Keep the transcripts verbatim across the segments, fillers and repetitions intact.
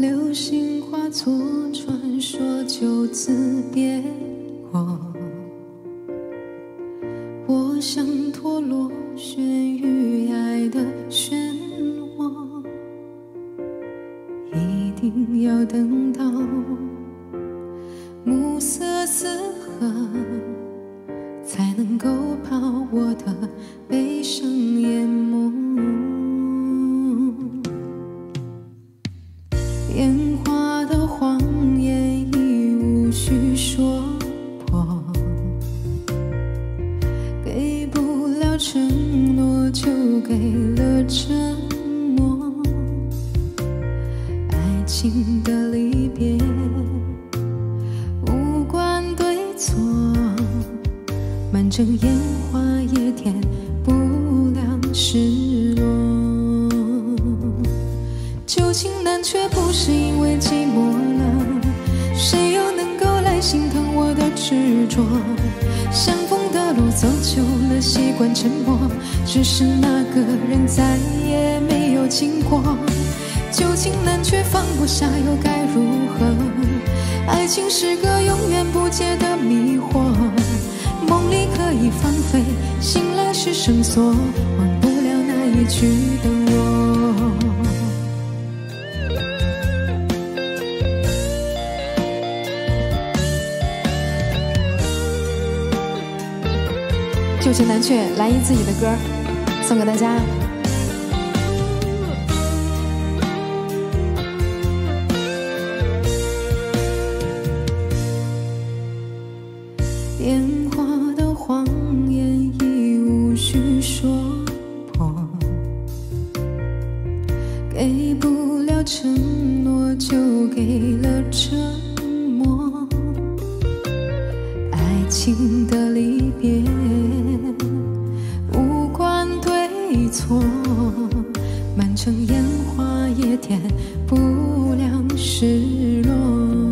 流星化作传说，就此别过。我像陀螺悬于爱的漩涡，一定要等到暮色四合，才能够把我的悲伤淹没。烟花的谎言已无需说破，给不了承诺就给了沉默。爱情的离别无关对错，满城烟花也填不了失落。旧情难却不是因为寂寞了，谁又能够来心疼我的执着？相逢的路走久了，习惯沉默，只是那个人再也没有经过。旧情难却放不下，又该如何？爱情是个永远不解的迷惑，梦里可以放飞，醒来是绳索，忘不了那一句等我。旧情难却，来一自己的歌送给大家。烟花的谎言已无需说破，给不了承诺就给了沉默。爱情的离别无关对错，满城烟花也填不了失落。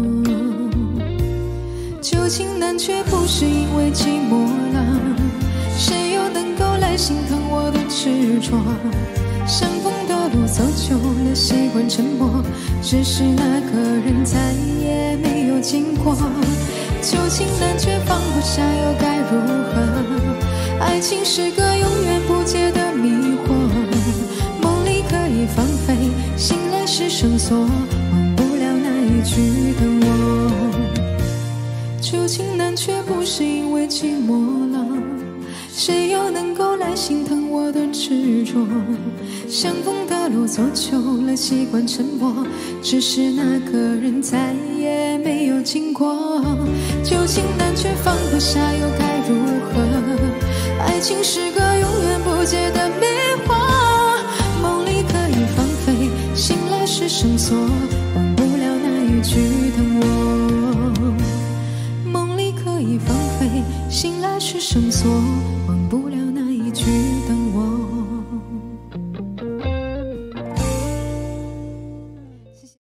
旧情难却不是因为寂寞了，谁又能够来心疼我的执着？相逢的路走久了，习惯沉默，只是那个人再也没有经过。旧情难却放不下，又该如何？爱情是个永远不解的迷惑，梦里可以放飞，醒来是绳索，忘不了那一句等我。旧情难却不是因为寂寞了，谁又能够来心疼我的执着？相逢的路走久了，习惯沉默，只是那个人再也没有经过。旧情难却放不下，又该如何？爱情是个永远不解的迷惑，梦里可以放飞，醒来是绳索，忘不了那一句等我。梦里可以放飞，醒来是绳索。